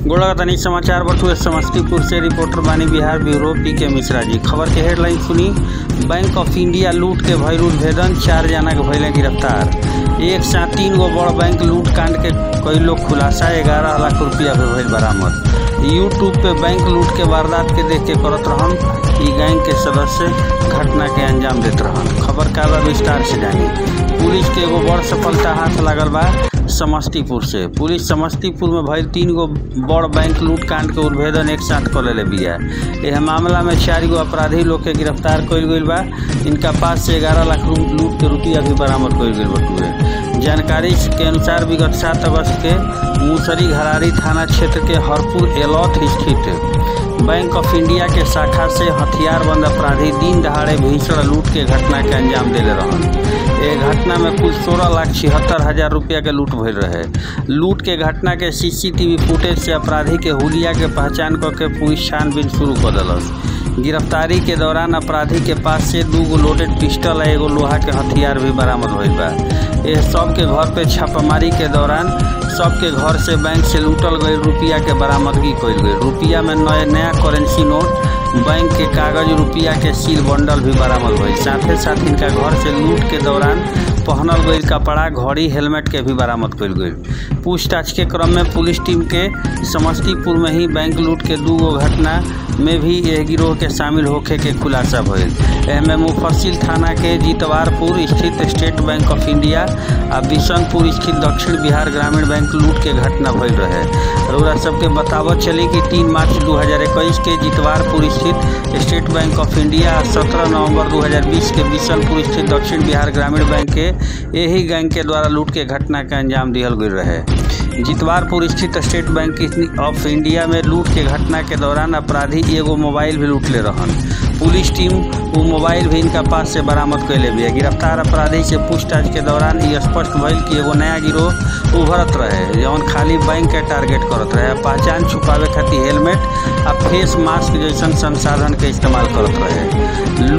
गोड़ातनी समाचार बटुए समस्तीपुर से रिपोर्टर बानी बिहार ब्यूरो पीके मिश्रा जी। खबर के हेडलाइन सुनी। बैंक ऑफ इंडिया लूट के भइल उद्भेदन, 4 जना के भइले गिरफ्तार। एक साथ 3 गो बड़ बैंक लूट कांड के कई लोग खुलासा, 11 लाख रुपया भी भइल बरामद। यूट्यूब पे बैंक लूट के वारदात के देख के करत रहन ई गैंग के सदस्य घटना के अंजाम देत रहन। खबर का विस्तार से जानी। पुलिस के एगो बड़ सफलता हाथ लागल बा समस्तीपुर से। पुलिस समस्तीपुर में भइल 3 गो बड़ बैंक लूट कांड के उद्भेदन एक साथ कर लेले बिया। यह मामला में 4 गो अपराधी लोग के गिरफ्तार कइल गइल बा। इनका पास से 11 लाख लूट के रुपया भी बरामद कइल गइल बटुए। जानकारी के अनुसार विगत 7 अगस्त के मुसरी घरारी थाना क्षेत्र के हरपुर एलौथ स्थित बैंक ऑफ इंडिया के शाखा से हथियारबंद अपराधी दिन दहाड़े भीषण लूट के घटना के अंजाम देले रहन। एक घटना में कुल 16,76,000 रुपया के लूट भइल रहे। लूट के घटना के सीसीटीवी फुटेज से अपराधी के हुलिया के पहचान करके पुलिस छानबीन शुरू कर दिलस। गिरफ्तारी के दौरान अपराधी के पास से 2 गो लोडेड पिस्टल और 1 लोहा के हथियार भी बरामद भइल बा। यह सबके घर पे छापामारी के दौरान सबके घर से बैंक से लूटल गई रुपया के बरामदगी कइल गई। रुपया में नया करेंसी नोट, बैंक के कागज, रुपया के सील बंडल भी बरामद भइल। साथ ही साथ इनका घर से लूट के दौरान पहनल गई कपड़ा, घड़ी, हेलमेट के भी बरामद कइल गई। पूछताछ के क्रम में पुलिस टीम के समस्तीपुर में ही बैंक लूट के 2 गो घटना में भी यह गिरोह के शामिल होखे के खुलासा भइल। एमे मुफस्सिल थाना के जितवारपुर स्थित स्टेट बैंक ऑफ इंडिया और बिशनपुर स्थित दक्षिण बिहार ग्रामीण बैंक लूट के घटना भइल रहे। रउरा सबके बतावत चली कि 3 मार्च 2021 के जितवारपुर स्थित स्टेट बैंक ऑफ इंडिया और 17 नवंबर 2020 के बिशनपुर स्थित दक्षिण बिहार ग्रामीण बैंक के यही गैंग के द्वारा लूट के घटना के अंजाम दिहल गई रहे। जितवारपुर स्थित स्टेट बैंक ऑफ इंडिया में लूट के घटना के दौरान अपराधी एगो मोबाइल भी लूट ले रहन। पुलिस टीम वो मोबाइल भी इनका पास से बरामद कैले भी है। गिरफ्तार अपराधी से पूछताछ के दौरान ये स्पष्ट भइल कि एगो नया गिरोह उभरत रहे जौन खाली बैंक के टारगेट करत रहे। पहचान छुपावे खातिर हेलमेट आ फेस मास्क जैसन संसाधन के इस्तेमाल करत रहे।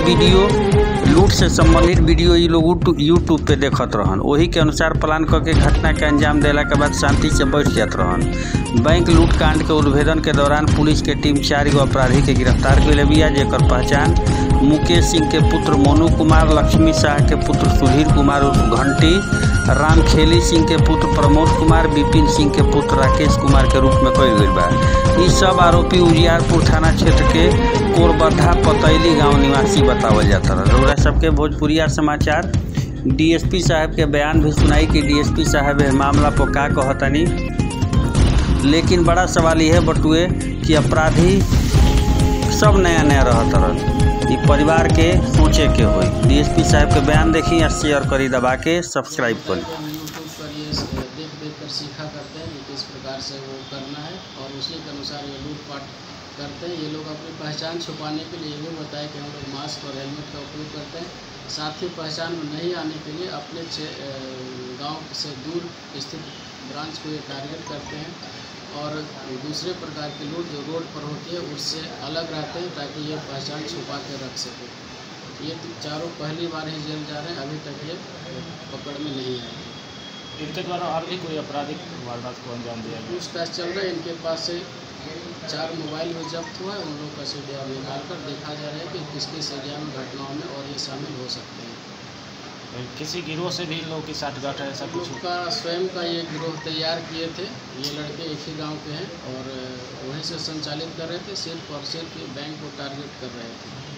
लूट से संबंधित वीडियो ये लोग यूट्यूब पे देखत रहन। वही के अनुसार प्लान करके घटना के अंजाम देला के बाद शांति से बैठ जात रहन। बैंक लूट कांड के उद्भेदन के दौरान पुलिस के टीम 4 गो अपराधी के गिरफ्तार कैले बिया, जेकर पहचान मुकेश सिंह के पुत्र मोनू कुमार, लक्ष्मी शाह के पुत्र सुधीर कुमार उर्फ घंटी, रामखेली सिंह के पुत्र प्रमोद कुमार, विपिन सिंह के पुत्र राकेश कुमार के रूप में कइल गइल बा। ये सब आरोपी उजियारपुर थाना क्षेत्र के कोरबद्धा पतैली गांव निवासी बतावल जाता रहा। रउरा सबके भोजपुरिया समाचार डीएसपी साहब के बयान भी सुनाई कि डीएसपी साहब यह मामला पर का कहतनी। लेकिन बड़ा सवाल यह बटुए कि अपराधी सब नया रहत रह। ये परिवार के सोचे के होई। डीएसपी साहब के बयान देखी या शेयर करी, दबा के सब्सक्राइब करी। यूट्यूब पर ये देख कर सीखा करते हैं कि किस प्रकार से वो करना है और उसी के अनुसार ये लूटपाट करते हैं। ये लोग अपनी पहचान छुपाने के लिए ये बताए कि हम लोग मास्क और हेलमेट का उपयोग करते हैं। साथ ही पहचान में नहीं आने के लिए अपने गांव से दूर स्थित ब्रांच को ये टारगेट करते हैं और दूसरे प्रकार की लूट जो रोड पर होती है उससे अलग रहते हैं ताकि ये पहचान छुपा के रख सके। ये चारों पहली बार ही जेल जा रहे हैं, अभी तक ये पकड़ में नहीं आए। इनके द्वारा और भी कोई आपराधिक वारदात को अंजाम दिया गया? पूछताछ चल रहा है। इनके पास से 4 मोबाइल भी जब्त हुआ है। उन लोगों का सीडिया निकाल कर देखा जा रहा है कि किसकी सीडिया में घटनाओं में और ये शामिल हो सकते हैं। किसी गिरोह से भी लोगों की साठगांठ है ऐसा कुछ? का स्वयं का ये गिरोह तैयार किए थे। ये लड़के एक ही गांव के हैं और वहीं से संचालित कर रहे थे। सिर्फ और सिर्फ बैंक को टारगेट कर रहे थे।